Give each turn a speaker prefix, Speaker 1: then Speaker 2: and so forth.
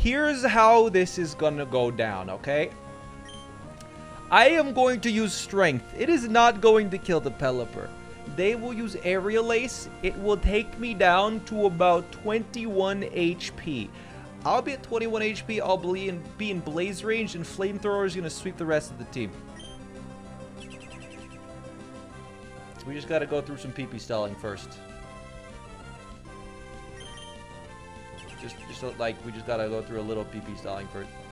Speaker 1: here's how this is gonna go down, okay? I am going to use strength. It is not going to kill the Pelipper. They will use Aerial Ace. It will take me down to about 21 HP. I'll be at 21 HP. I'll be in Blaze range, and Flamethrower is going to sweep the rest of the team. We just got to go through some PP stalling first. Just like we just got to go through a little PP stalling first.